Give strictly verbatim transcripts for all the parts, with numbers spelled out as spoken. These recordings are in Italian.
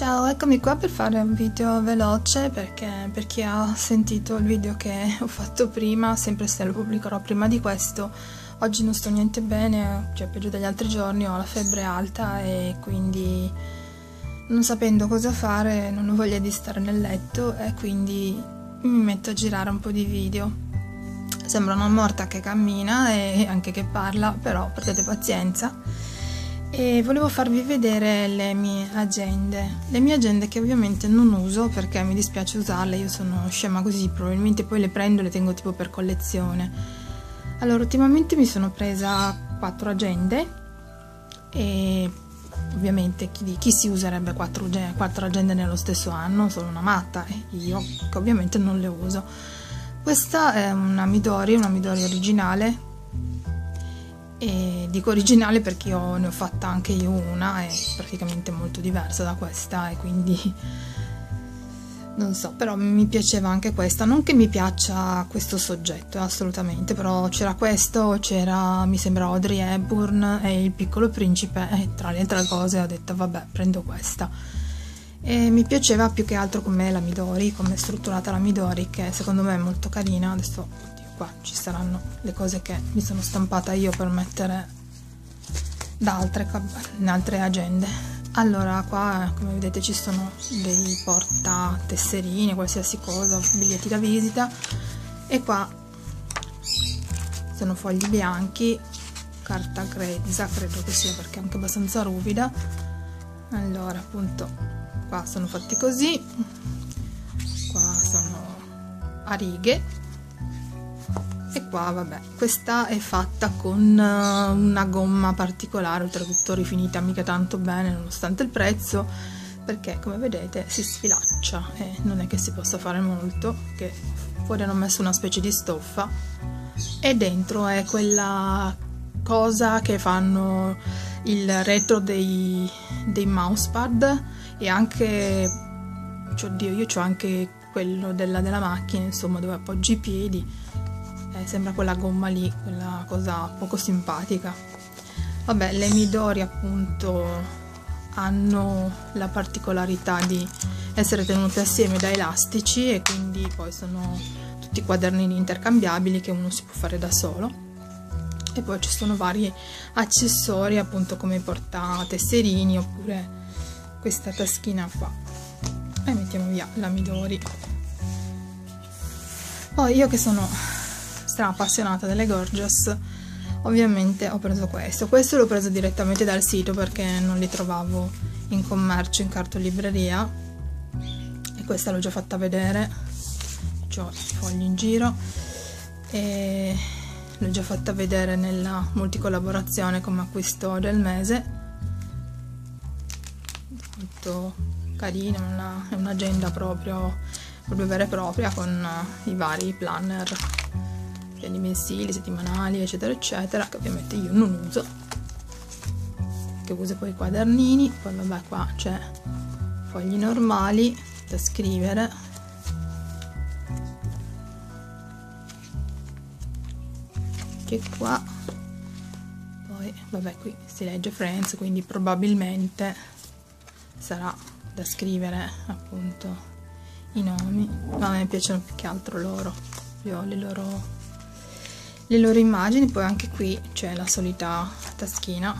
Ciao, eccomi qua per fare un video veloce perché per chi ha sentito il video che ho fatto prima, sempre se lo pubblicherò prima di questo, oggi non sto niente bene, cioè peggio degli altri giorni, ho la febbre alta e quindi non sapendo cosa fare non ho voglia di stare nel letto e quindi mi metto a girare un po' di video. Sembra una morta che cammina e anche che parla, però prendete pazienza. E volevo farvi vedere le mie agende, le mie agende che ovviamente non uso perché mi dispiace usarle, io sono scema così, probabilmente poi le prendo e le tengo tipo per collezione. Allora, ultimamente mi sono presa quattro agende e ovviamente chi, chi si userebbe quattro, quattro agende nello stesso anno? Sono una matta e io che ovviamente non le uso. Questa è una Midori, una Midori originale. E dico originale perché io ne ho fatta anche io una, è praticamente molto diversa da questa e quindi non so, però mi piaceva anche questa, non che mi piaccia questo soggetto assolutamente, però c'era questo, c'era mi sembra Audrey Hepburn e Il Piccolo Principe e tra le altre cose ho detto vabbè, prendo questa. E mi piaceva più che altro come la Midori, come è strutturata la Midori, che secondo me è molto carina. Adesso qua ci saranno le cose che mi sono stampata io per mettere da altre, in altre agende. Allora qua come vedete ci sono dei porta tesserine, qualsiasi cosa, biglietti da visita, e qua sono fogli bianchi, carta grezza credo che sia perché è anche abbastanza ruvida. Allora appunto qua sono fatti così, qua sono a righe. E qua vabbè, questa è fatta con una gomma particolare, oltretutto rifinita mica tanto bene nonostante il prezzo, perché come vedete si sfilaccia e non è che si possa fare molto, che fuori hanno messo una specie di stoffa e dentro è quella cosa che fanno il retro dei, dei mousepad e anche, oddio, io c'ho anche quello della, della macchina, insomma, dove appoggi i piedi. Eh, sembra quella gomma lì, quella cosa poco simpatica. Vabbè, le Midori appunto hanno la particolarità di essere tenute assieme da elastici e quindi poi sono tutti quadernini intercambiabili che uno si può fare da solo. E poi ci sono vari accessori appunto come porta tesserini oppure questa taschina qua. E mettiamo via la Midori. Poi io che sono stra appassionata delle Gorgeous, ovviamente ho preso questo. Questo l'ho preso direttamente dal sito perché non li trovavo in commercio, in cartolibreria, e questa l'ho già fatta vedere, ho i fogli in giro e l'ho già fatta vedere nella multicollaborazione come acquisto del mese. Molto carina, è un'agenda proprio, proprio vera e propria con i vari planner di mensili, settimanali, eccetera eccetera, che ovviamente io non uso, che uso poi i quadernini. Poi vabbè, qua c'è fogli normali da scrivere, che qua poi vabbè qui si legge Friends, quindi probabilmente sarà da scrivere appunto i nomi, ma a me piacciono più che altro loro, io ho le loro le loro immagini. Poi anche qui c'è la solita taschina,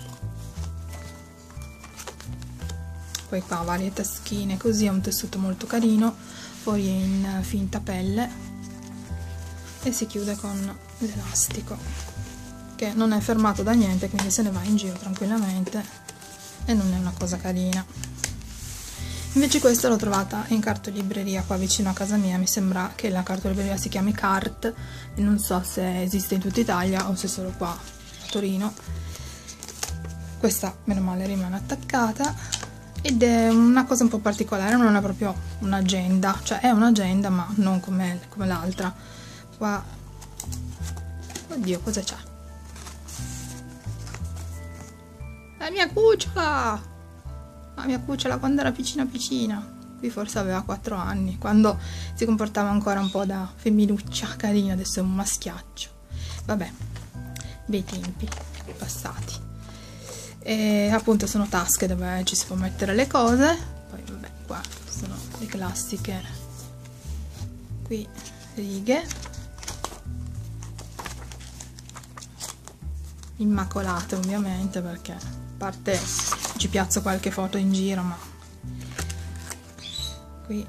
poi qua varie taschine così, è un tessuto molto carino, poi è in finta pelle e si chiude con l'elastico che non è fermato da niente, quindi se ne va in giro tranquillamente e non è una cosa carina. Invece questa l'ho trovata in cartolibreria qua vicino a casa mia, mi sembra che la cartolibreria si chiami Cart e non so se esiste in tutta Italia o se solo qua a Torino. Questa meno male rimane attaccata ed è una cosa un po' particolare, non è proprio un'agenda, cioè è un'agenda ma non come, come l'altra. Qua, oddio, cosa c'è? La mia cucciola! La mia cucciola quando era piccina piccina, qui forse aveva quattro anni, quando si comportava ancora un po' da femminuccia carina, adesso è un maschiaccio. Vabbè, bei tempi passati. E appunto sono tasche dove ci si può mettere le cose, poi qua sono le classiche qui righe immacolate, ovviamente, perché a parte ci piazzo qualche foto in giro, ma qui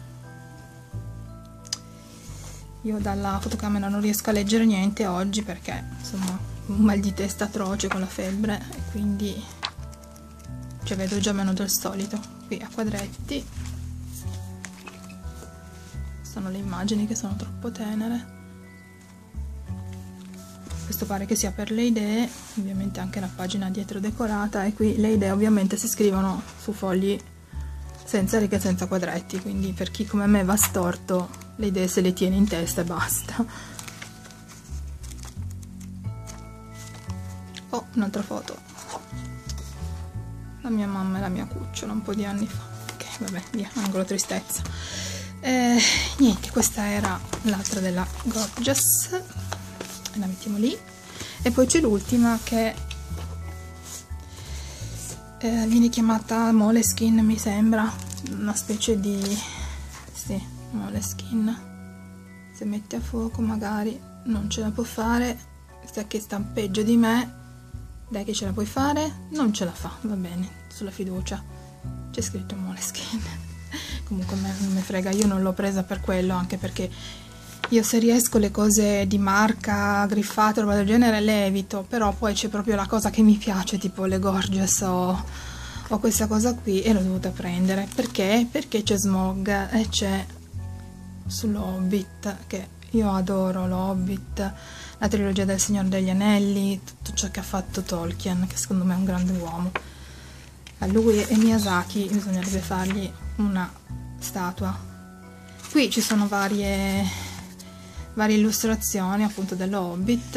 io dalla fotocamera non riesco a leggere niente oggi perché insomma un mal di testa atroce con la febbre e quindi cioè vedo già meno del solito. Qui a quadretti sono le immagini che sono troppo tenere. Questo pare che sia per le idee, ovviamente anche la pagina dietro decorata, e qui le idee ovviamente si scrivono su fogli senza righe, senza quadretti, quindi per chi come me va storto le idee se le tiene in testa e basta. Oh, un'altra foto, la mia mamma e la mia cucciola un po' di anni fa. Ok, vabbè, via, angolo tristezza. Eh, niente, questa era l'altra della Gorgeous, la mettiamo lì. E poi c'è l'ultima che eh, viene chiamata Moleskine, mi sembra, una specie di sì, Moleskine. Se mette a fuoco magari non ce la può fare, sa che sta peggio di me. Dai che ce la puoi fare, non ce la fa, va bene, sulla fiducia. C'è scritto Moleskine. Comunque non me frega, io non l'ho presa per quello, anche perché io se riesco le cose di marca, griffate, roba del genere le evito, però poi c'è proprio la cosa che mi piace, tipo le Gorgeous o, o questa cosa qui, e l'ho dovuta prendere. Perché? Perché c'è Smog e c'è sull'Hobbit, che io adoro l'Hobbit, la trilogia del Signore degli Anelli, tutto ciò che ha fatto Tolkien, che secondo me è un grande uomo. A lui e Miyazaki bisognerebbe fargli una statua. Qui ci sono varie, varie illustrazioni appunto dello Hobbit,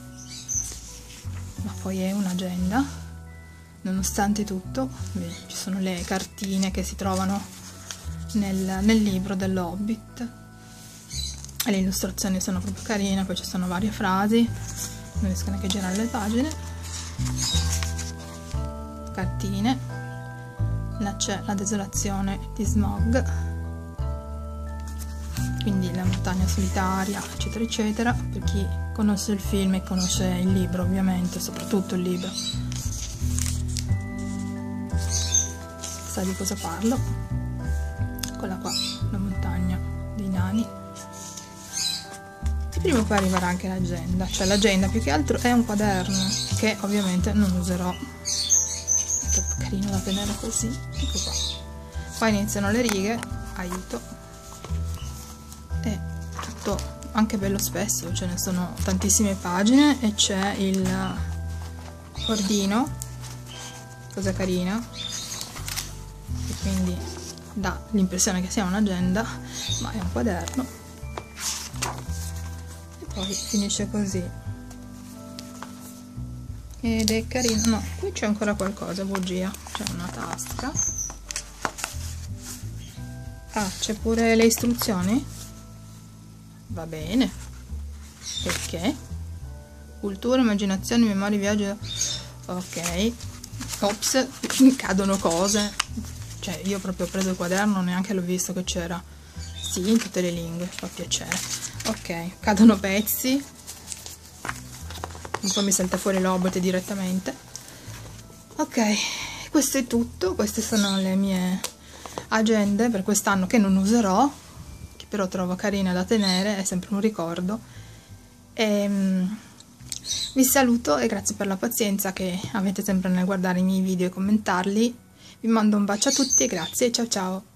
ma poi è un'agenda. Nonostante tutto, ci sono le cartine che si trovano nel, nel libro dello Hobbit. E le illustrazioni sono proprio carine, poi ci sono varie frasi, non riesco neanche a girare le pagine. Cartine, là c'è la desolazione di Smog, quindi la montagna solitaria, eccetera eccetera, per chi conosce il film e conosce il libro, ovviamente, soprattutto il libro sa di cosa parlo. Eccola qua, la montagna dei nani. E prima o poi arriverà anche l'agenda, cioè l'agenda più che altro è un quaderno che ovviamente non userò. È troppo carino da tenere così. Ecco qua. Poi iniziano le righe, aiuto, è tutto anche bello spesso, ce ne sono tantissime pagine e c'è il cordino, cosa carina, e quindi dà l'impressione che sia un'agenda, ma è un quaderno. E poi finisce così. Ed è carino. No, qui c'è ancora qualcosa, bugia. C'è una tasca. Ah, c'è pure le istruzioni? Va bene. Perché? Cultura, immaginazione, memoria, viaggio. Ok. Ops, cadono cose. Cioè, io proprio ho preso il quaderno, neanche l'ho visto che c'era. Sì, in tutte le lingue, fa piacere. Ok, cadono pezzi. Un po' mi salta fuori l'Hobbit direttamente. Ok, questo è tutto. Queste sono le mie agende per quest'anno che non userò, che però trovo carine da tenere, è sempre un ricordo. E, um, vi saluto e grazie per la pazienza che avete sempre nel guardare i miei video e commentarli. Vi mando un bacio a tutti e grazie, ciao ciao!